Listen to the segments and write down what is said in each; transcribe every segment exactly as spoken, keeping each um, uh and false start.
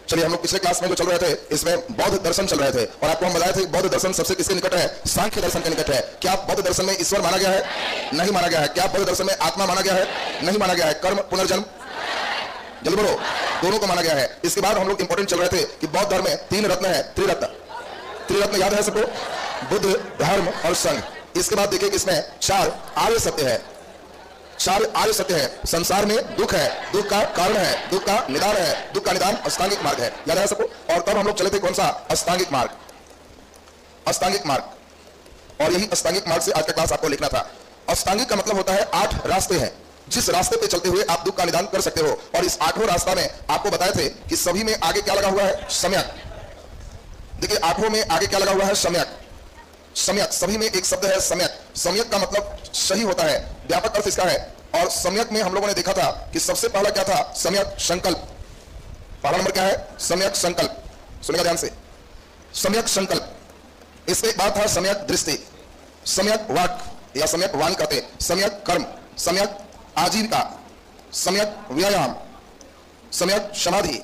चलिए, हम लोग पिछले क्लास में जो चल रहे थे इसमें बौद्ध दर्शन चल रहे थे और आपको हम बताए थे बौद्ध दर्शन सबसे किसके निकट है? सांख्य दर्शन के निकट है। क्या बौद्ध दर्शन में ईश्वर माना गया है? नहीं माना गया है। क्या बौद्ध दर्शन में आत्मा माना गया है? नहीं माना गया है। कर्म, पुनर्जन्म, जल्दी बोलो, दोनों को माना गया है। इसके बाद हम लोग इंपॉर्टेंट चल रहे थे कि बौद्ध धर्म में तीन रत्न है, त्रिरत्न। त्रिरत्न याद है सबको? बुद्ध, धर्म और संघ। इसके बाद देखिए कि इसमें चार आर्य सत्य है। चार आर्य सत्य है। संसार में दुख है, दुख का कारण है, दुख का निदान है, दुख का निदान अष्टांगिक मार्ग है। याद है सबको? और तब हम लोग चले थे कौन सा? अष्टांगिक मार्ग। अष्टांगिक मार्ग। और यही अष्टांगिक मार्ग से आज का क्लास आपको लिखना था। अष्टांगिक का मतलब होता है आठ रास्ते हैं जिस रास्ते पे चलते हुए आप दुख का निदान कर सकते हो। और इस आठों रास्ता में आपको बताए थे कि सभी में आगे क्या लगा हुआ है? सम्यक। देखिए, आठों में आगे क्या लगा हुआ है? सम्यक। सम्यक, सभी में एक शब्द है सम्यक। सम्यक का मतलब सही होता है, व्यापक अर्थ इसका है। और सम्यक में हम लोगों ने देखा था कि सबसे पहला क्या था? सम्यक संकल्प। पहला नंबर क्या है? सम्यक संकल्प। सुनिएगा ध्यान से, सम्यक संकल्प। इसके बाद था सम्यक दृष्टि, सम्यक वाक या सम्यक वाणी कहते हैं, सम्यक कर्म, सम्यक आजीविका, सम्यक व्यायाम, सम्यक समाधि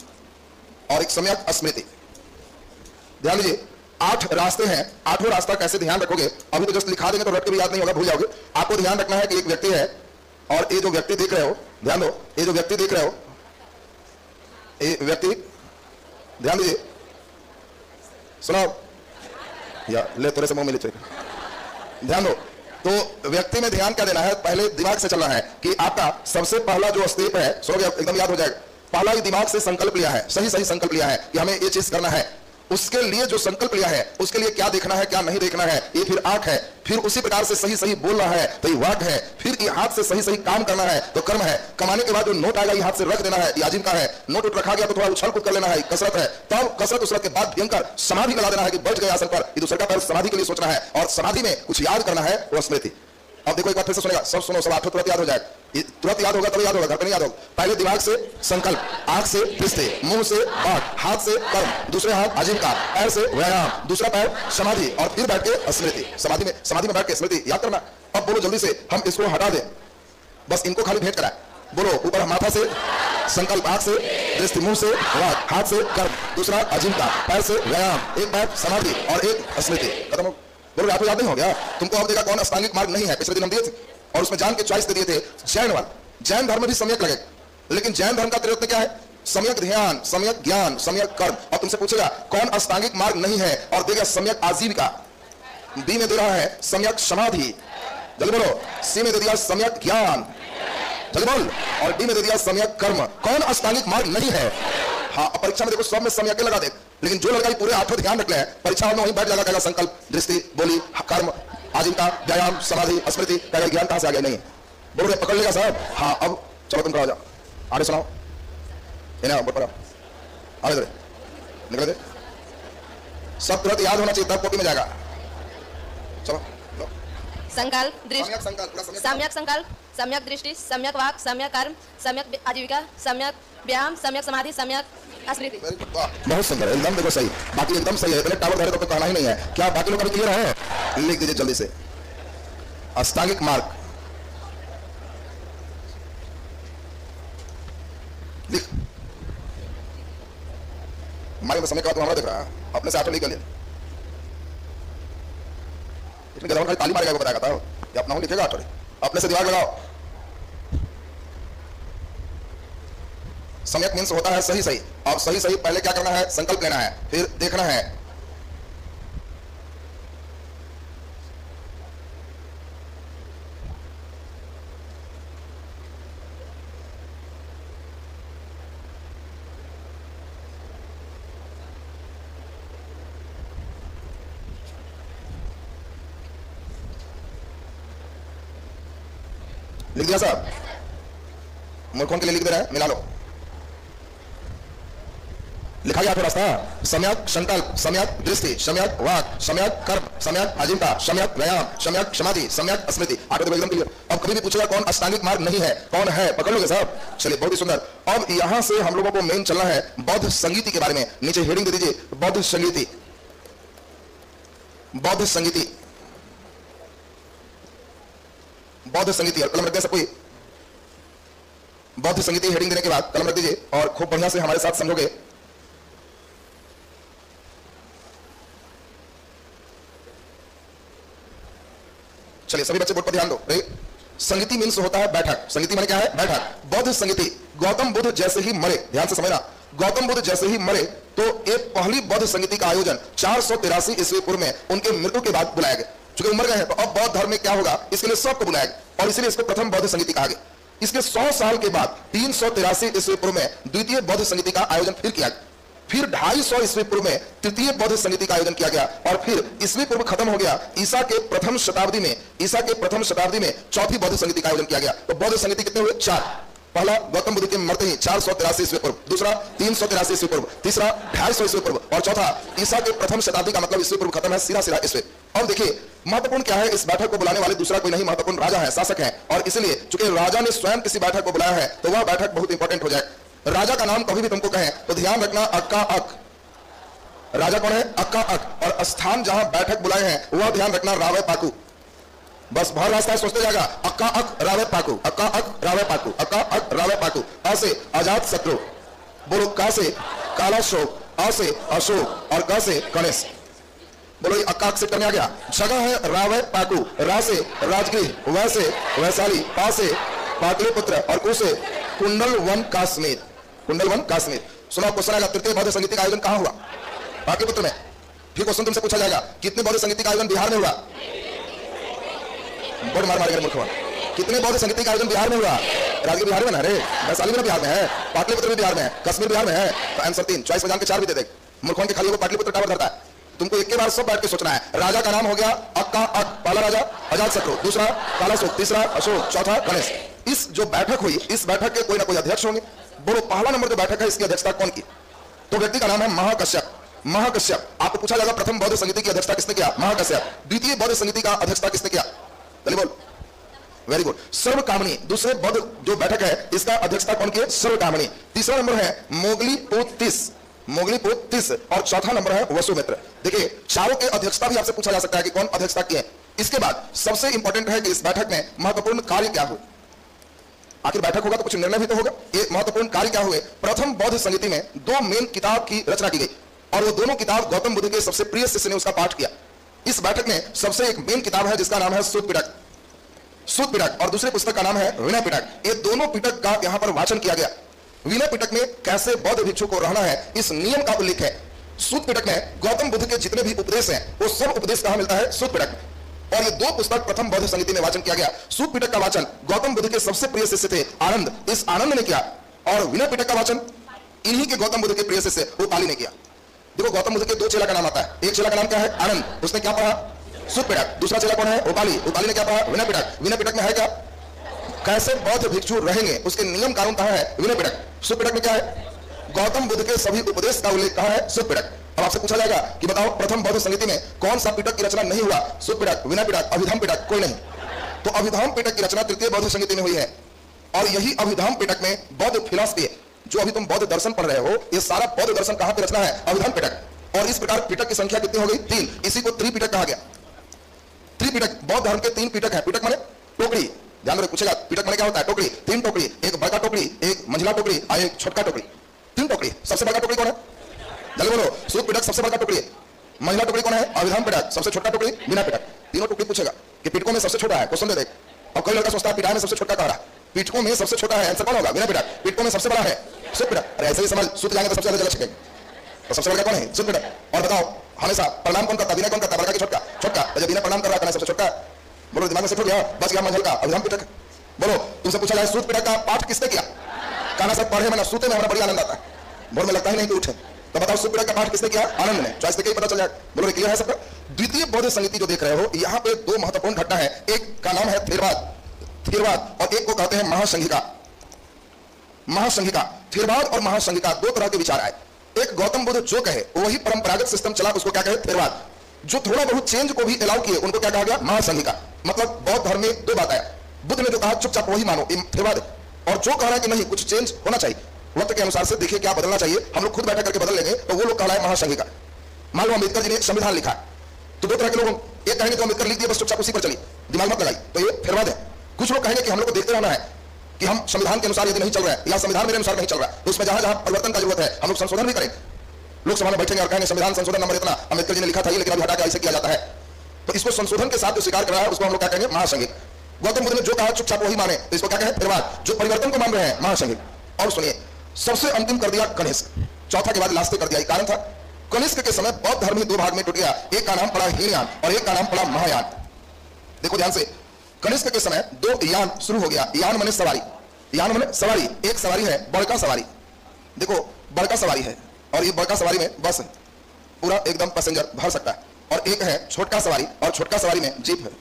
और एक सम्यक स्मृति। ध्यान दीजिए, आठ रास्ते हैं। आठों रास्ता कैसे ध्यान रखोगे? अभी तो जस्ट लिखा देंगे तो रट के भी याद नहीं होगा, भूल जाओगे। आपको ध्यान रखना है कि एक व्यक्ति है और ये जो व्यक्ति देख रहे हो, ध्यान दो, ये जो व्यक्ति देख रहे हो, ये व्यक्ति, ध्यान दीजिए, सुनाओ या ले थोड़े से मुंह में ले, ध्यान दो। तो व्यक्ति में ध्यान क्या देना है? पहले दिमाग से चलना है कि आपका सबसे पहला जो स्टेप है, सुनोगे एकदम याद हो जाएगा। पहला ही दिमाग से संकल्प लिया है, सही सही संकल्प लिया है कि हमें ये चीज करना है। उसके लिए जो संकल्प लिया है उसके लिए क्या देखना है, क्या नहीं देखना है, ये फिर आंख है। फिर उसी प्रकार से सही सही बोलना है तो ये वाक है। फिर ये हाथ से सही सही काम करना है तो कर्म है। कमाने के बाद जो नोट आएगा ये हाथ से रख देना है, ये आजीविका है। नोट उठ रखा गया तो थोड़ा उछल कूद कर लेना है, कसरत है। तब कसरत उसरत के बाद भयंकर समाधि लगा देना है कि बैठ गए आसन पर, ये दूसरे का पैर समाधि के लिए सोचना है और समाधि में कुछ याद करना है, वो स्मृति। अब देखो एक बार फिर से सुनेगा, सब सुनो, सब आठों तुरंत याद हो जाएगा। तुरंत याद होगा तब याद होगा, घर पे नहीं याद होगा। पहले दिमाग से संकल्प, आंख से दृष्टि, मुंह से वाक, हाथ से कर्म, दूसरे हाथ आजीविका, पैर से व्यायाम, दूसरा पैर समाधि और फिर बैठ के स्मृति। समाधि में समाधि में बैठ के स्मृति याद करना। अब बोलो जल्दी से, हम इसको हटा दें, बस इनको खाली भेंट कराए। बोलो, ऊपर माथा से संकल्प, आंख से दृष्टि, मुंह से वाक, हाथ से कर्म, दूसरा आजीविका, पैर से व्यायाम, एक पैर समाधि और एक स्मृति। खत्म हो। बोलो, आपको याद नहीं हो गया? तुमको अब देखा कौन अष्टांगिक मार्ग नहीं है, पिछले दिन हम दिए थे और उसमें जान के चॉइस दे दिए थे जैन वाला। जैन धर्म में भी सम्यक लगेगा, लेकिन जैन धर्म का त्रिरत्न क्या है? सम्यक ध्यान, सम्यक ज्ञान, सम्यक कर्म। और तुमसे पूछेगा कौन अष्टांगिक मार्ग नहीं है, और देगा सम्यक आजीविका। बी में दे रहा है सम्यक समाधि, जल्दी बोलो। सी में दे दिया सम्यक ज्ञान, जल्दी बोल। और डी में दे दिया सम्यक कर्म। कौन अष्टांगिक मार्ग नहीं है? हाँ, परीक्षा में देखो सब में सम्यक लगा दे, लेकिन जो लड़का पूरे आठों ध्यान रख ले परीक्षा में वहीं बैठ लगा देगा संकल्प, दृष्टि, बोली, कर्म, आजीविका, व्यायाम, समाधि, स्मृति। कहेगा ज्ञान कहां से आ गया? नहीं बोलो, पकड़ लेगा साहब। हाँ, अब चलो तुम करो, जाओ आगे सुनाओ, इन्हें बताओ, आगे दे निकले दे, सब तुरंत याद होना चाहिए तब कॉपी में जाएगा। चलो, संकल्प, दृष्टि, सम्यक संकल्प, सम्यक दृष्टि, सम्यक वाक, सम्यक कर्म, सम्यक आजीविका, सम्यक व्यायाम, सम्यक समाधि, सम्यक स्मृति। बहुत सुंदर, एकदम देखो सही, बाकी एकदम सही है। टावर धरे तो कहना ही नहीं है। क्या बाकी लोग क्लियर है? लिख दीजिए जल्दी से, अष्टांगिक मार्ग लिख। माइक में समय का तो हमारा दिख रहा है, अपने से आठों लिख लिया। इसमें गदर खाली ताली मारेगा वो बताएगा था, ये अपना लिखेगा आठों, अपने से दिमाग लगाओ। सम्यक मीन्स होता है सही सही, और सही सही पहले क्या करना है? संकल्प लेना है, फिर देखना है। लिख दिया साहब? मूर्खों के लिए लिख दे रहा है, मिला लो। लिखा गया रास्ता, सम्यक संकल्प, सम्यक दृष्टि, सम्यक वाक, सम्यक कर्म, सम्यक आजीविका, सम्यक व्यायाम, सम्यक समाधि, सम्यक स्मृति। आगे तो एकदम क्लियर। अब कभी भी पूछेगा कौन अष्टांगिक मार्ग नहीं है, कौन है, पकड़ लोगे साहब। चलिए, बहुत ही सुंदर। अब यहां से हम लोगों को मेन चलना है बौद्ध संगीति के बारे में। नीचे हेडिंग दे दीजिए, बौद्ध संगीति। बौद्ध संगीति, बौद्ध संगीति। कलम रख दे सब कोई। बौद्ध संगीति हेडिंग देने के बाद कलम रख दीजिए और खूब बढ़िया से हमारे साथ समझोगे चलिए सभी बच्चे बोर्ड पर ध्यान दो। संगीति मीन्स होता है बैठक। संगीति माने क्या है? बैठक। बौद्ध संगीति, गौतम बुद्ध जैसे ही मरे, ध्यान से समझना, गौतम बुद्ध जैसे ही मरे तो एक पहली बौद्ध संगीति का आयोजन चार सौ तिरासी ईस्वी पूर्व में उनके मृत्यु के बाद बुलाया गया। चूंकि उम्र गए हैं तो अब बौद्ध धर्म में क्या होगा, इसके लिए सबको बुलाया गया और इसलिए इसको प्रथम बौद्ध संगीति कहा गया। इसके सौ साल के बाद तीन सौ तिरासी ईस्वी पूर्व में द्वितीय बौद्ध संगीति का आयोजन फिर किया गया। फिर ढाई सौ ईस्वी पूर्व में तृतीय बौद्ध संगीति का आयोजन किया गया और फिर ईस्वी पूर्व खत्म हो गया। ईसा के प्रथम शताब्दी में ईसा के प्रथम शताब्दी में चौथी बौद्ध संगीति का आयोजन किया गया। तो बौद्ध संगीति कितने हुए? चार। पहला गौतम बुद्ध के मरते ही चार सौ तिरासी ईस्वी पूर्व, दूसरा तीन सौ तिरासी ईस्वी पूर्व, तीसरा ढाई सौ ईस्वी पूर्व और चौथा ईसा के प्रथम शताब्दी का मतलब ईस्वी पूर्व खत्म है, सिरा सिरा ईस्वी। और देखिए महत्वपूर्ण क्या है, इस बैठक को बुलाने वाले दूसरा कोई नहीं, महत्वपूर्ण राजा है, शासक है। और इसलिए चूंकि राजा ने स्वयं किसी बैठक को बुलाया है तो वह बैठक बहुत इंपॉर्टेंट हो जाए। राजा का नाम कभी भी तुमको कहें तो ध्यान रखना अक्का अक। राजा कौन है? अक्का अक। और स्थान जहां बैठक बुलाए हैं वह ध्यान रखना रावे पाकू। बस भर रास्ता सोचते जाएगा अक्का अक रावे पाकू, अक्का अक रावे पाकू, अक्का अक रावे पाकू। अ से अजात शत्रु, बोलो का से काला शोक, अ से अशोक और ग से गणेश। बोलो ये अक्का अक से करने आ गया। जगह है रावे पाकू, रा से राजगृह, वह से वैशाली, पा से पाटलिपुत्र और कु से कुंडल वन काश्मीर, कुंडल वन काश्मीर। सुना क्वेश्चन आएगा तृतीय बौद्ध संगीति का आयोजन कहां हुआ? पाटलिपुत्र में। फिर क्वेश्चन तुमसे पूछा जाएगा कितने बौद्ध संगीति का आयोजन बिहार में हुआ? बोर्ड मार मार मूर्खवा। कितने बौद्ध संगीति का आयोजन बिहार में हुआ? राजगीर बिहार में ना रे, वैशाली में बिहार में है, पाटलिपुत्र भी बिहार में है, कश्मीर बिहार में है। तो आंसर तीन, चॉइस में जान के चार भी दे दे। मूर्खों के खाली को पाटलिपुत्र टावर धरता है। तुमको एक के बार सब बैठ के सोचना है। राजा का नाम हो गया अक्का अक, पहला राजा अजात शत्रु, दूसरा काला शोक, तीसरा अशोक, चौथा गणेश। इस जो बैठक हुई इस बैठक के कोई ना कोई अध्यक्ष होंगे। बोलो पहला नंबर जो बैठक है इसकी अध्यक्षता कौन की? तो व्यक्ति का नाम है महाकश्यप। महाकश्यप। आपको पूछा जाएगा प्रथम बौद्ध संगीति की अध्यक्षता किसने किया? महाकश्यप। द्वितीय बौद्ध संगीति का अध्यक्षता किसने किया? चलिए बोल। Very good. सर्वकामनी, दूसरे बौद्ध जो बैठक है इसका अध्यक्षता कौन की है? सर्वकामनी। तीसरा नंबर है मोगलीपुतिस, मोगलीपुतिस और चौथा नंबर है वसुमित्र। देखिए चारों के अध्यक्षता भी आपसे पूछा जा सकता है कि कौन अध्यक्षता की है। इसके बाद सबसे इंपॉर्टेंट है कि इस बैठक में महत्वपूर्ण कार्य क्या हुए। आखिर बैठक होगा तो कुछ निर्णय भी तो होगा। ये महत्वपूर्ण कार्य क्या हुए? प्रथम बौद्ध संगीति में दो मेन किताब की रचना की गई और वो दोनों किताब गौतम बुद्ध के सबसे प्रिय शिष्य ने उसका पाठ किया। इस बैठक में सबसे एक मेन किताब है जिसका नाम है सूत पिटक, सूत पिटक और दूसरे पुस्तक का नाम है विनय पिटक। ये दोनों पिटक का यहाँ पर वाचन किया गया। विनय पिटक में कैसे बौद्ध भिक्षु को रहना है इस नियम का उल्लेख है। सूत पिटक में गौतम बुद्ध के जितने भी उपदेश हैं वो सब उपदेश कहां मिलता है? सूत पिटक। और ये दो पुस्तक प्रथम बौद्ध संगीति में वाचन किया गया। सूत पिटक का वाचन गौतम बुद्ध के सबसे प्रिय शिष्य थे आनंद, इस आनंद ने किया और विनय पिटक का वाचन इन्हीं के गौतम बुद्ध के प्रिय शिष्य उपाली ने किया। देखो गौतम बुद्ध के दो चेला का नाम आता है। एक चेला का नाम क्या है? आनंद, उसने क्या पढ़ा? सूत पिटक। दूसरा चेला कौन है? उपाली, उपाली ने क्या पढ़ा? विनय पिटक। विनय पिटक में है क्या कैसे बौद्ध भिक्षु रहेंगे उसके नियम कानून कहां है? विनय पिटक। सूत पिटक में क्या है? गौतम बुद्ध के सभी उपदेश का उल्लेख कहां है? सूत पिटक। अब आपसे पूछा जाएगा कि बताओ प्रथम बौद्ध संगीति में कौन सा पिटक की रचना नहीं हुआ? सूत पिटक, विनय पिटक, अभिधम पिटक, कोई नहीं। तो अभिधम पिटक की रचना तृतीय बौद्ध संगीति में हुई है और यही अभिधम पिटक में बौद्ध फिलॉसफी है। जो अभी तुम बौद्ध दर्शन पढ़ रहे हो ये सारा बौद्ध दर्शन कहां पे रचना है? अभिधम पिटक। और इस प्रकार पिटक की संख्या कितनी हो गई? तीन। इसी को त्रिपिटक कहा गया। त्रिपिटक, बौद्ध धर्म के तीन पिटक है। पिटक माने टोकरी। ध्यान में पूछेगा पिटक माने क्या होता है? टोकरी। तीन टोकरी, एक बड़का टोकरी, एक मंझला टोकरी और एक छोटका टोकरी। तीन टोकरी। सबसे बड़का टोकरी कौन है? जल्दी बोलो। सूत पिटक सबसे बड़का टोकरी है। महिला टोकरी कौन है? अभिधम पिटक। सबसे छोटा टोकरी विनय पिटक। तीनों टोकरी पूछेगा कि पिटकों में सबसे छोटा है, क्वेश्चन दे दे। और कोई लड़का सोचता है पिटाई में सबसे छोटा कह रहा है, पिटकों में सबसे छोटा है, आंसर कौन होगा? विनय पिटक। पिटकों में सबसे बड़ा है सूत पिटक। अरे ऐसे ही समझ, सूत जाएंगे तो सबसे ज्यादा जगह छिपेंगे। तो सबसे बड़ा कौन है? सूत पिटक। और बताओ हमेशा प्रणाम कौन करता? विनय कौन करता? बड़का की छोटका? छोटका। तो जब विनय प्रणाम कर रहा है सबसे छोटा, बोलो दिमाग में सेट हो गया, बस गया मंझल का अभिधम पिटक। बोलो तुमसे पूछा जाए सूत पिटक का पाठ किसने किया? कहना सर पढ़े मैंने सूते में हमारा बड़ी आनंद आता है, बोल में लगता ही नहीं कि उठे। तो बताओ सूत पिटक का पाठ किसने किया? आनंद ने। चॉइस देके ही पता चल जाएगा। बोलो क्लियर है सबका? द्वितीय बौद्ध संगीति जो देख रहे हो यहाँ पे दो महत्वपूर्ण घटना है। एक का नाम है थेरवाद, थेरवाद और एक को कहते हैं महासंघिका। महासंघिका, थेरवाद और महासंघिका दो तरह के विचार आए। एक गौतम बुद्ध जो कहे वही परंपरागत सिस्टम चला, उसको क्या कहे? थेरवाद। जो थोड़ा बहुत चेंज को भी अलाउ किए उनको क्या कहा गया? महासंघिका। मतलब बौद्ध धर्म में दो बात है। बुद्ध ने जो कहा चुपचाप वही मानो, थेरवाद। और जो कह रहा है कि नहीं कुछ चेंज होना चाहिए, वक्त के अनुसार से देखिए क्या बदलना चाहिए, हम लोग खुद बैठक करके बदल लेंगे, तो वो लोग कहलाए महासंघिका। मान लो अम्बेडकर जी ने संविधान लिखा तो दो तरह के लोग, एक कहेंगे तो अम्बेडकर लिख दिया बस चुपचाप उसी पर चली, दिमाग मत लगाई, तो ये थेरवाद है। कुछ लोग कहेंगे कि हम लोग को देखते रहना है कि हम संविधान के अनुसार यदि नहीं चल रहा है या संविधान मेरे अनुसार नहीं चल रहा है तो उसमें जहां जहां परिवर्तन का जरूरत है हम लोग संशोधन भी करेंगे। लोकसभा में बैठेंगे और कहेंगे संविधान संशोधन नंबर इतना अम्बेडकर जी ने लिखा था ये लेकिन अभी हटा के ऐसे किया जाता है। तो इसको संशोधन के साथ जो स्वीकार कर रहा है उसको हम लोग क्या कहेंगे? महासंघिक। गौतम बुद्ध ने जो कहा चुपचाप वही माने, तो इसको क्या कहें? फिरवाद। जो परिवर्तन को मान रहे हैं, महासंघिक। और सुनिए, सबसे अंतिम कर दिया कनिष्क, चौथा के बाद लास्ट कर दिया। कारण था कनिष्क के समय बौद्ध धर्म ही दो भाग में टूट गया, एक का नाम पड़ा हीनयान और एक का नाम पड़ा महायान। देखो ध्यान से, कनिष्क के समय दो यान शुरू हो गया। यान माने सवारी, यान माने सवारी। एक सवारी है बड़का सवारी, देखो बड़का सवारी है, और ये बड़का सवारी में बस है, पूरा एकदम पैसेंजर भर सकता है। और एक है छोटका सवारी, और छोटका सवारी में जीप है।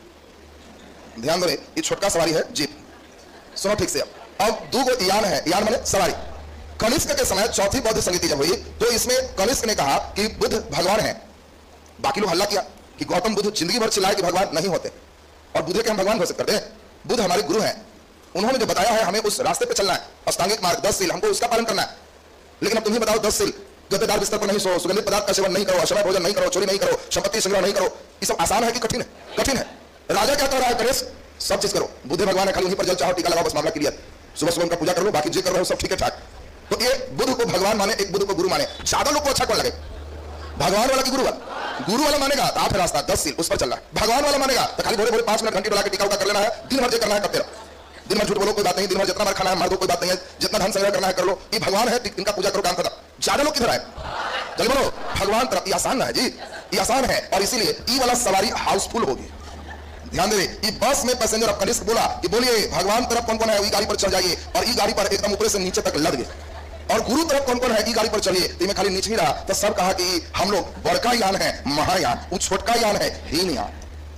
ध्यान दो, ये छोटका सवारी है, जीप। सुनो ठीक से, अब दो गो यान है, यान माने सवारी। कनिष्क के समय चौथी बौद्ध संगीति जब हुई तो इसमें कनिष्क ने कहा कि बुद्ध भगवान है। बाकी लोग हल्ला किया कि गौतम बुद्ध जिंदगी भर चिल्लाए कि भगवान नहीं होते, और बुद्ध के हम भगवान घोषित करते हैं। बुद्ध हमारे गुरु हैं, उन्होंने जो बताया है हमें उस रास्ते पे चलना है, अष्टांगिक मार्ग, दस सील, हमको उसका पालन करना है। लेकिन अब तुम ही बताओ, दस सील, गद्देदार बिस्तर पर नहीं सो, सुगंधित पदार्थ का सेवन नहीं करो, अशुभ भोजन नहीं करो, चोरी नहीं करो, संपत्ति संग्रह नहीं करो, ये सब आसान है कि कठिन है? कठिन है। राजा क्या कह रहा है? कनिष्क सब चीज करो, बुद्ध भगवान है, खाली वहीं पर जल चाहो, टीका लगाओ, बस मामला क्लियर। सुबह सुबह उनका पूजा कर लो, बाकी जो कर रहे हो सब ठीक है ठाक। तो एक बुद्ध को भगवान माने, एक बुद्ध को गुरु माने। ज्यादा लोग को अच्छा कौन लगे? भगवान वाला की गुरु वाला? गुरु वाला मानेगा तो आठ रास्ता, दस सील, उस पर चल रहा है। भगवान वाला मानेगा तो खाली भोरे भोरे पांच मिनट घंटी डला के टीका उका कर लेना है, दिन भर जो करना है करते रहो। दिन भर झूठ बोलो कोई बात नहीं, दिन भर जितना बार खाना है मार दो कोई बात नहीं है, जितना धन संग्रह करना है कर लो, ये भगवान है, इनका पूजा करो, काम खत्म। ज्यादा लोग किधर आए? जल्दी बोलो, भगवान तरफ। ये आसान है जी, ये आसान है, और इसीलिए ई वाला सवारी हाउसफुल होगी। ध्यान दे, ये बस में पैसेंजर अब कनिष्क बोला कि बोलिए भगवान तरफ कौन कौन है, ई गाड़ी पर चढ़ जाइए, और ई गाड़ी पर एकदम ऊपर से नीचे तक लद गए। और गुरु तरफ कौन कौन है, ई गाड़ी पर चढ़िए, तो मैं खाली नीचे ही रहा। तो सब कहा कि हम लोग बड़का यान है महायान, वो छोटका यान है हीनयान।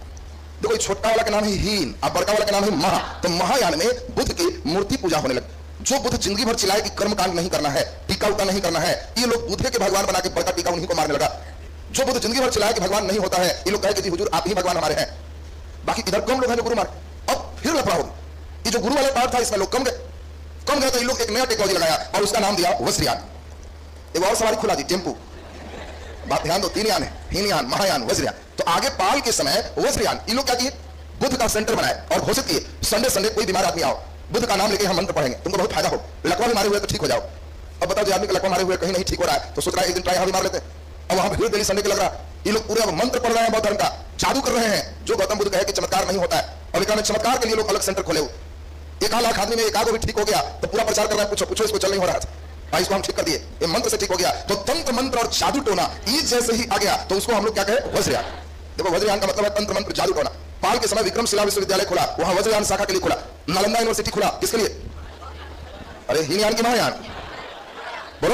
देखो छोटका वाला का नाम है हीन और बड़का वाला का नाम है महा। तो महायान में बुद्ध की मूर्ति पूजा होने लगी। जो बुद्ध जिंदगी भर चिल्लाए कि कर्म कांड नहीं करना है, टीका उता नहीं करना है, ये लोग बुद्ध के भगवान बना के बड़का टीका उन्हीं को मारने लगा। जो बुद्ध जिंदगी भर चिल्लाए कि भगवान नहीं होता है, ये लोग कहे कि जी हुजूर आप ही भगवान हमारे हैं। बाकी इधर कम लोग हैं जो गुरु मार। अब फिर लफड़ा हो गया, ये जो गुरु वाला पार्ट था इसमें लोग कम गए, कम गए तो ये लोग एक नया टेक्नोलॉजी लगाया और उसका नाम दिया वज्रयान। एक और सवारी खुला दी, टेम्पू। बात ध्यान दो, तीन यान है, हीनयान, महायान, वज्रयान। तो आगे पाल के समय वज्रयान, ये लोग क्या किए? बुद्ध का सेंटर बनाए और घोषित किए संडे संडे कोई बीमार आदमी आओ, बुद्ध का नाम लेके हम मंत्र पढ़ेंगे, तुमको बहुत फायदा हो। लकवा भी मारे हुए तो ठीक हो जाओ। अब बताओ, जो आदमी का लकवा मारे हुए कहीं नहीं ठीक हो रहा है तो सोच रहा है एक दिन ट्राई यहाँ भी मार लेते हैं। अब वहां भीड़ डेली संडे के लग रहा है, ये लोग पूरे मंत्र पढ़ रहे हैं, बौद्ध धर्म का जादू कर रहे हैं, जो गौतम बुद्ध कहे कि चमत्कार नहीं होता है। और एक चमत्कार के लिए लोग अलग सेंटर खोले हुए, एक लाख आदमी में एक आगो भी ठीक हो गया तो पूरा प्रचार कर रहा है, पूछो पूछो इसको चल नहीं हो रहा था, इसको हम ठीक कर दिए, ये मंत्र से ठीक हो गया। तो तंत्र मंत्र और जादू टोना ये जैसे ही आ गया तो उसको हम लोग क्या कहें? वज्रयान। देखो वज्रयान का मतलब है तंत्र मंत्र जादू टोना। पाल के समय विक्रमशिला विश्वविद्यालय खुला, वहां वज्रयान शाखा के लिए खुला। नालंदा यूनिवर्सिटी खुला, किसके लिए? अरे हीनयान की महायान बोलो,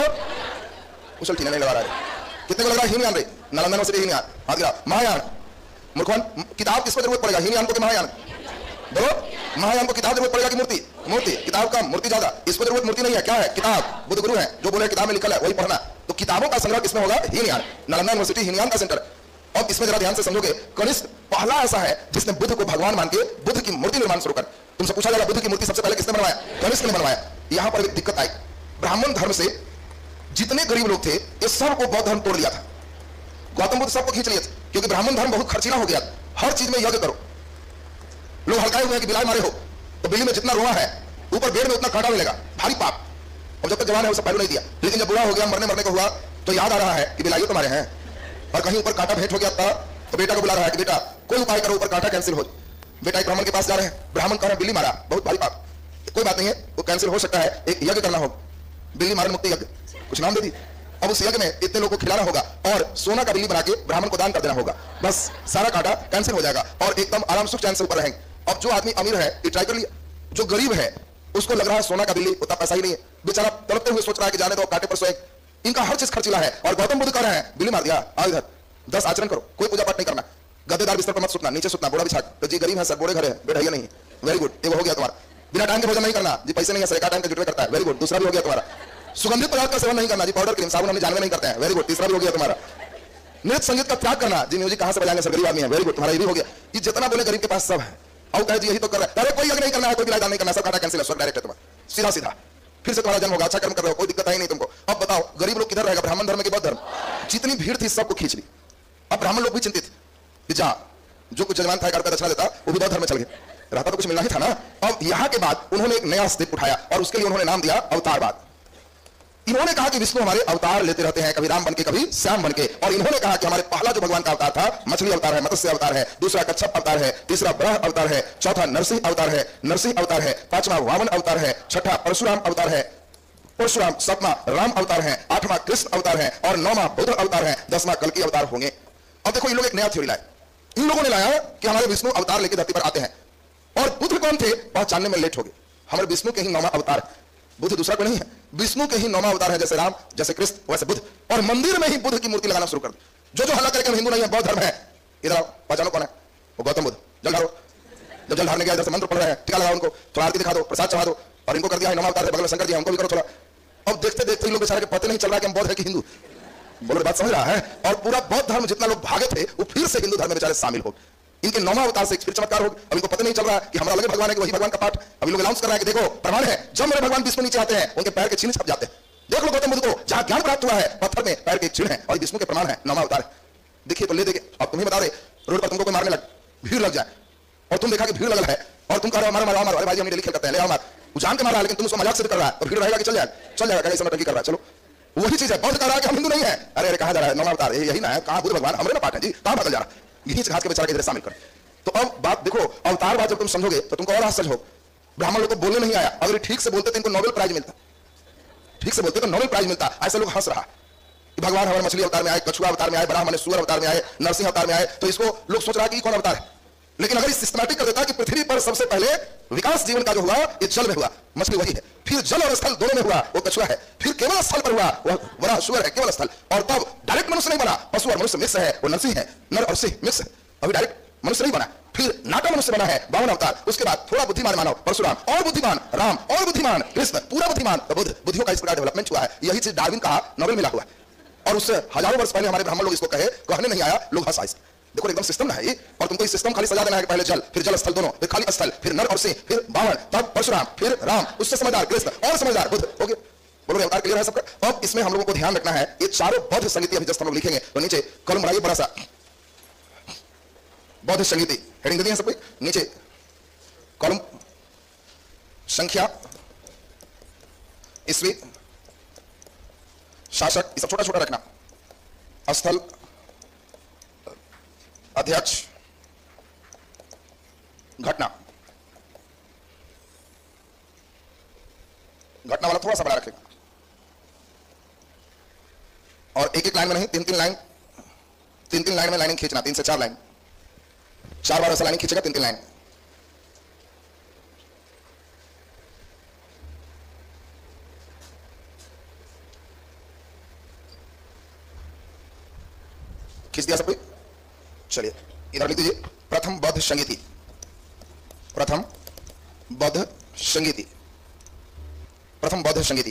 कुशल ठीक नहीं लगा रहा है, कितने को लग रहा है हीनयान रे? नालंदा यूनिवर्सिटी हीनयान, हाथ गिरा। महायान मूर्खवान, किताब किसको जरूरत पड़ेगा? हीनयान को कि महायान? बोलो, महायान को किताब जरूरत पड़ेगा कि मूर्ति? मूर्ति। किताब का मूर्ति ज्यादा, इसको जरूरत मूर्ति नहीं है, क्या है? किताब। बुद्ध गुरु है, जो बोले किताब में लिखा है वही पढ़ना। तो किताबों का संग्रह किसमें होगा? हीनयान। नालंदा यूनिवर्सिटी हीनयान का सेंटर। अब इसमें जरा ध्यान से समझोगे, कनिष्क पहला ऐसा है जिसने बुद्ध को भगवान मान के बुद्ध की मूर्ति निर्माण शुरू कर। तुमसे पूछा जाएगा बुद्ध की मूर्ति सबसे पहले किसने बनवाया? कनिष्क ने बनवाया। यहां पर एक दिक्कत आई, ब्राह्मण धर्म से जितने गरीब लोग थे ये सबको बौद्ध धर्म तोड़ लिया था। गौतम बुद्ध सबको खींच लिए थे, क्योंकि ब्राह्मण धर्म बहुत खर्चीला हो गया। हर चीज में यज्ञ करो। लोग हल्काए हुए हैं कि बिलाई मारे हो तो बिल्ली में जितना रोआ है ऊपर बेड़ में उतना कांटा मिलेगा, भारी पाप। और जब तक जवान है उसे पहलू नहीं दिया, लेकिन जब बुरा हो गया, मरने मरने को हुआ तो याद आ रहा है कि बिलाइयों तुम्हारे हैं, और कहीं ऊपर कांटा भेंट हो गया था तो बेटा को बुला रहा है कि बेटा कोई उपाय करो ऊपर कांटा कैंसिल हो। बेटा एक ब्राह्मण के पास जा रहे हैं, ब्राह्मण कह रहे हैं बिल्ली मारा, बहुत भारी पाप, कोई बात नहीं है वो कैंसिल हो सकता है, एक यज्ञ करना होगा, बिल्ली मारन मुक्ति यज्ञ, कुछ नाम दे दी। अब उस यज्ञ में इतने लोगों को खिलाना होगा और सोना का बिल्ली बना के ब्राह्मण को दान कर देना होगा, बस सारा कांटा कैंसिल हो जाएगा और एकदम आराम सुख चैन से ऊपर रहेंगे। अब जो आदमी अमीर है ये ट्राई कर लिया, जो गरीब है उसको लग रहा है सोना का बिल्ली उतना पैसा ही नहीं है, बेचारा तड़पते हुए सोच रहा है कि जाने दो कांटे पर सोए। इनका हर चीज खर्चीला है और गौतम बुद्ध कह रहे हैं बिल्ली मार दिया, आओ इधर, दस आचरण करो, कोई पूजा पाठ नहीं करना, गद्देदार बिस्तर पर मत सुतना, नीचे सुतना, बोरा बिछा। तो जी गरीब है सर, बोरे घर है, बैठाइए नहीं, वेरी गुड, ये हो गया तुम्हारा। बिना टाइम के भोजन नहीं करना जी, पैसे नहीं है सर, एक टाइम के जुटवे करता है, वेरी गुड, दूसरा भी हो गया तुम्हारा। सुगंधित पदार्थ का सेवन नहीं करना जी, पाउडर क्रीम साबुन हमने जानवे नहीं करते हैं, वेरी गुड, तीसरा भी हो गया तुम्हारा। नृत्य संगीत का त्याग करना जी, म्यूजिक कहां से बजाएंगे सर, गरीब आदमी है, वेरी गुड, तुम्हारा ये भी हो गया। ये जितना बोले गरीब के पास सब है, और कहे जी यही तो कर रहा है, अरे कोई यज्ञ नहीं करना है, कोई बिलाई नहीं करना, सब कांटा कैंसिल है, सब डायरेक्ट है तुम्हारा, सीधा सीधा, फिर से तुम्हारा जन्म होगा, अच्छा कर्म कर रहे हो, कोई दिक्कत है नहीं तुमको। अब बताओ गरीब लोग किधर रहेगा, ब्राह्मण धर्म के बौद्ध धर्म? जितनी भीड़ थी सबको खींच ली। अब ब्राह्मण लोग भी चिंतित कि जा जो कुछ जजमान था एक दक्षिणा देता वो भी बौद्ध धर्म में चल गए, रहता तो कुछ मिलना ही था ना। अब यहां के बाद उन्होंने एक नया स्टेप उठाया और उसके लिए उन्होंने नाम दिया अवतारवाद। इन्होंने कहा कि विष्णु हमारे अवतार लेते रहते हैं, कभी राम बनके कभी श्याम बनके, और इन्होंने कहा कि हमारे पहला जो भगवान का अवतार था मछली अवतार है, मत्स्य अवतार है, दूसरा कच्छप अवतार है, तीसरा बराह अवतार है, चौथा नरसिंह अवतार है, नरसिंह अवतार है, पांचवा वामन अवतार है, छठा परशुराम अवतार है, परशुराम, सातवां राम अवतार है, आठवां कृष्ण अवतार है, और नौवां बुद्ध अवतार है, दसवां कल्कि अवतार होंगे। अब देखो इन लोग एक नया थ्योरी लाए, इन लोगों ने लाया कि हमारे विष्णु अवतार लेकर धरती पर आते हैं, और बुद्ध कौन थे पहचानने में लेट हो गए। हमारे विष्णु के ही नौवां अवतार, बुद्ध दूसरा कोई नहीं है, विष्णु के ही नौवां अवतार है, जैसे राम, जैसे कृष्ण, वैसे बुद्ध। और मंदिर में ही बुद्ध की मूर्ति लगाना शुरू कर दो। जो जो हल्ला करके हम हिंदू नहीं है, बौद्ध धर्म है, इधर आओ, पहचानो कौन है, वो गौतम बुद्ध। जल ढारो, जब जल ढारने गया इधर से मंत्र पढ़ रहे हैं, टीका लगाओ उनको, थोड़ा आरती दिखा दो, प्रसाद चढ़ा दो, और इनको कर दिया है नौवां अवतार है, बगल में शंकर जी, हमको भी करो थोड़ा। अब देखते देखते इन लोग बेचारे के पता नहीं चल रहा कि हम बौद्ध है कि हिंदू। बोलो बात समझ रहा है। और पूरा बौद्ध धर्म जितना लोग भागे थे वो फिर से हिंदू धर्म में बेचारे शामिल हो, इनके नौवां अवतार से फिर चमत्कार हो। अब इनको पता नहीं चल रहा है कि हमारा अलग भगवान है कि वही भगवान का पाठ। अब लोग अनाउंस कर रहा है कि देखो प्रमाण है, जब मेरे भगवान विष्णु नीचे आते हैं उनके पैर के चिन्ह छप जाते हैं। देख लो गौतम बुद्ध को जहां ज्ञान प्राप्त हुआ है पत्थर में पैर के चिन्ह है, और विष्णु के प्रमाण है, नौवां अवतार है। देखिए तो ले देंगे। अब तुम्हें बता दे, रोड पर तुमको कोई मारने लग, भीड़ लग जाए, और तुम देखा कि भीड़ लगल है, और तुम कह रहे हो मारो मारो मारो, अरे भाई हम डेली खेल करते हैं, ले आओ मार, जान के मार रहा है, लेकिन तुम उसको मजाक से कर रहा है, और भीड़ रहेगा कि चल जाए चल जाएगा, कैसे नौटंकी कर रहा है। चलो वही चीज है, बौद्ध कह रहा है कि हम हिंदू नहीं है। अरे अरे कहां जा रहा है, नौवां अवतार यही ना है, कहां बुद्ध भगवान, हमारे ना पाठ है जी, कहां बदल जा रहा है, यही घास के बेचारे के शामिल कर। तो अब बात देखो, अवतार बात जब तुम समझोगे तो तुमको और आश्चर्य हो। ब्राह्मण लोग को बोलने नहीं आया, अगर ठीक से बोलते तो इनको नोबेल प्राइज मिलता, ठीक से बोलते तो नोबेल प्राइज मिलता। ऐसे लोग हंस रहा कि भगवान हमारे मछली अवतार में आए, कछुआ अवतार में आए, बराह माने सूअर अवतार में आए, नरसिंह अवतार में आए, तो इसको लोग सोच रहा कि कौन अवतार है। लेकिन अगर सिस्टमैटिक कर देता कि पृथ्वी पर सबसे पहले विकास जीवन का जो हुआ ये जल में हुआ, मछली वही है, फिर जल और स्थल दोनों में हुआ वो कछुआ है, फिर केवल स्थल पर हुआ वो बड़ा सूअर है, केवल स्थल, और तब डायरेक्ट मनुष्य नहीं बना, पशु और मनुष्य मिक्स है, वो नरसिंह है, नर और सिंह मिक्स है, अभी डायरेक्ट मनुष्य नहीं बना, फिर नाटा मनुष्य बना है, बावन अवतार, उसके बाद थोड़ा बुद्धिमान मानव परशुराम, और बुद्धिमान राम, और बुद्धिमान कृष्ण, पूरा बुद्धिमान बुद्ध। बुद्धियों का इस प्रकार डेवलपमेंट हुआ है, यही चीज डार्विन कहा, नोबेल मिला हुआ है। और उससे हजारों वर्ष पहले हमारे ब्राह्मण लोग इसको कहे, कहने नहीं आया, लोग हंसा। देखो एकदम सिस्टम ना है ये, और तुमको इस सिस्टम खाली सजा देना है कि पहले जल, फिर जल स्थल दोनों, फिर खाली स्थल, फिर नर और सिंह, फिर बावन, तब परशुराम, फिर राम, उससे समझदार कृष्ण, और समझदार बुद्ध। ओके, बोलो अवतार क्लियर है सबका। अब इसमें हम लोगों को ध्यान रखना है, ये चारों बौद्ध संगीति अभी जस्ट हम लोग लिखेंगे, तो नीचे कलम बनाइए बड़ा सा, बौद्ध संगीति हेडिंग दे दी है सबको, नीचे कॉलम संख्या, ईस्वी, शासक, ये सब छोटा छोटा रखना, स्थल, अध्यक्ष, घटना, घटना वाला थोड़ा सा बड़ा रखेगा, और एक एक लाइन में नहीं, तीन तीन लाइन, तीन तीन लाइन में लाइनिंग खींचना, तीन से चार लाइन, चार बार ऐसा लाइनिंग खींचेगा, तीन तीन लाइन। खींच दिया सब कोई? चलिए इधर लिख दीजिए, प्रथम बौद्ध संगीति, प्रथम बौद्ध संगीति, प्रथम बौद्ध संगीति,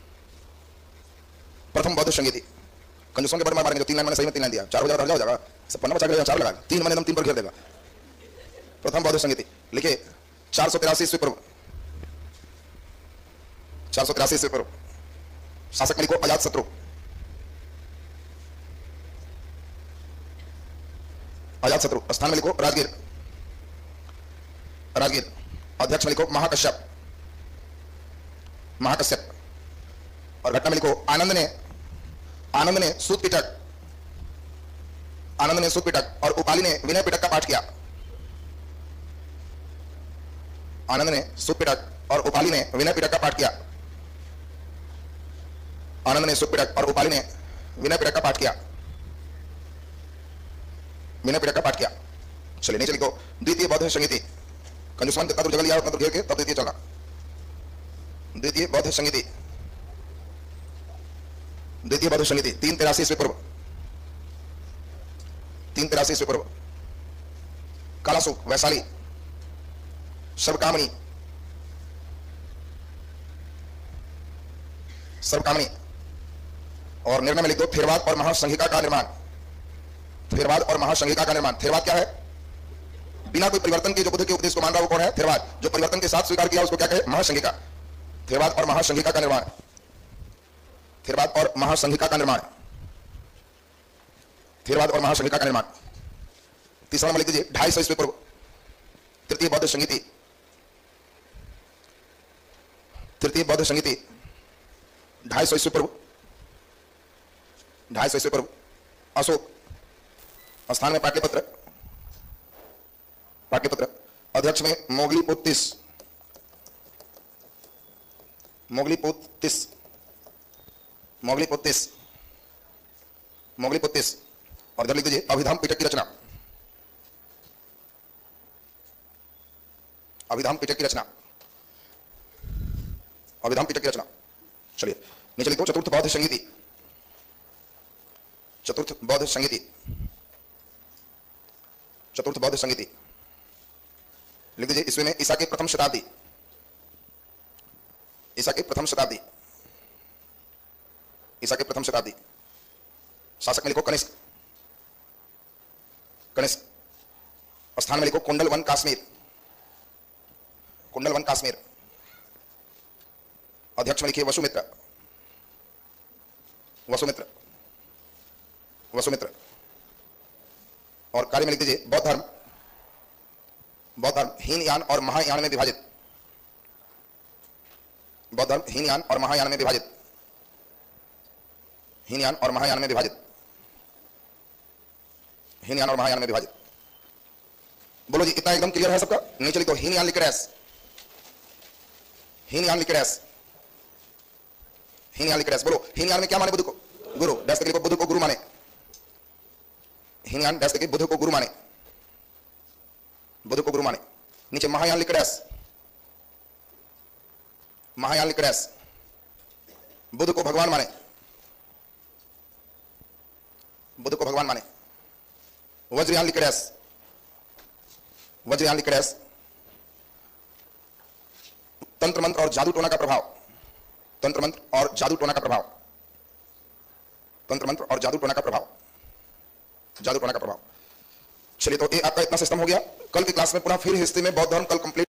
प्रथम बौद्ध संगीति। कंजूसों के बारे में मारेंगे, तीन लाइन मैंने सही में तीन लाइन दिया, चार हो जाएगा, हो जाएगा, सब पन्ना बचा के चार लगाएगा, तीन मैंने एकदम तीन पर घेर देगा। प्रथम बौद्ध संगीति लिखिए, चार सौ तिरासी ईस्वी पूर्व, चार सौ तिरासी ईस्वी पूर्व। शासक में लिखो अजात शत्रु, अजात शत्रु। स्थान में लिखो राजगीर, राजगीर। अध्यक्ष में लिखो महाकश्यप, महाकश्यप। और घटना में लिखो आनंद ने, आनंद ने सूत पिटक, आनंद ने सूत पिटक और उपाली ने विनय पिटक का पाठ किया। आनंद ने सूत पिटक और उपाली ने विनय पिटक का पाठ किया। आनंद ने सूत पिटक और उपाली ने विनय पिटक का पाठ किया, विनय पिटक का पाठ किया। चलिए नीचे लिखो द्वितीय बौद्ध संगीति। कंजूसमान कितना दूर जगह लिया उतना दूर घेर के तब द्वितीय चला। द्वितीय बौद्ध संगीति, द्वितीय बौद्ध संगीति तीन तिरासी ईस्वी पूर्व, तीन तिरासी ईस्वी पूर्व। कालासुक, वैशाली, सर्वकामणी, सर्वकामणी। और निर्णय में लिख दो थेरवाद और महासंघिका का निर्माण, थेरवाद और महासंघिका का निर्माण। थेरवाद क्या है? बिना कोई परिवर्तन के जो बुद्ध के उपदेश को मान रहा है वो कौन है? थेरवाद। जो परिवर्तन के साथ स्वीकार किया उसको क्या कहे? महासंघिका। थेरवाद और महासंघिका का निर्माण, थेरवाद और महासंघिका का निर्माण, थेरवाद और महासंघिका का निर्माण। तीसरा नंबर लिख दीजिए ढाई सौ ईस्वी पूर्व, तृतीय बौद्ध संगीति, तृतीय बौद्ध संगीति ढाई सौ ईस्वी पूर्व ढाई सौ ईस्वी पूर्व अशोक स्थान में पाटलिपुत्र पाटलिपुत्र अध्यक्ष में मोगलीपुत्तिस मोगलीपुत्तिस मोगलीपुत्तिस मोगलीपुत्तिस और इधर लिख दीजिए अभिधाम पिटक की रचना अभिधाम पिटक की रचना अभिधाम पिटक की रचना। चलिए नीचे लिखो चतुर्थ बौद्ध संगीति चतुर्थ बौद्ध संगीति चतुर्थ बौद्ध संगीति लिख दीजिए ईस्वी में ईसा के प्रथम शताब्दी ईसा के प्रथम शताब्दी ईसा के प्रथम शताब्दी। शासक में लिखो कनिष्क कनिष्क स्थान में लिखो कुंडल वन काश्मीर कुंडल वन काश्मीर। अध्यक्ष में लिखिए वसुमित्र वसुमित्र वसुमित्र और कार्य में लिख दीजिए बौद्ध धर्म बौद्ध धर्म हीनयान और महायान में विभाजित बौद्ध धर्म हीनयान और महायान में विभाजित हीनयान और महायान में विभाजित हीनयान और महायान में विभाजित। बोलो जी इतना एकदम क्लियर है सबका? नीचे लिखो हीनयान लिकरेस हीनयान लिकरेस हीनयान लिकरेस। बोलो हीनयान में क्या माने? बुद्ध को गुरु डैश लिखो बुद्ध को गुरु माने हीनयान डैश लिखिए बुद्ध को गुरु माने बुद्ध को गुरु माने। नीचे महायान लिकरेस महायान लिकरेस बुद्ध को भगवान माने बुद्ध को भगवान माने। वज्रयान लिकरेस वज्रयान लिकरेस तंत्र मंत्र और जादू टोना का प्रभाव तंत्र मंत्र और जादू टोना का प्रभाव तंत्र मंत्र और जादू टोना का प्रभाव जादू टोना का प्रभाव। चलिए तो ये आपका इतना सिस्टम हो गया। कल की क्लास में पुनः फिर हिस्ट्री में बौद्ध धर्म कल कंप्लीट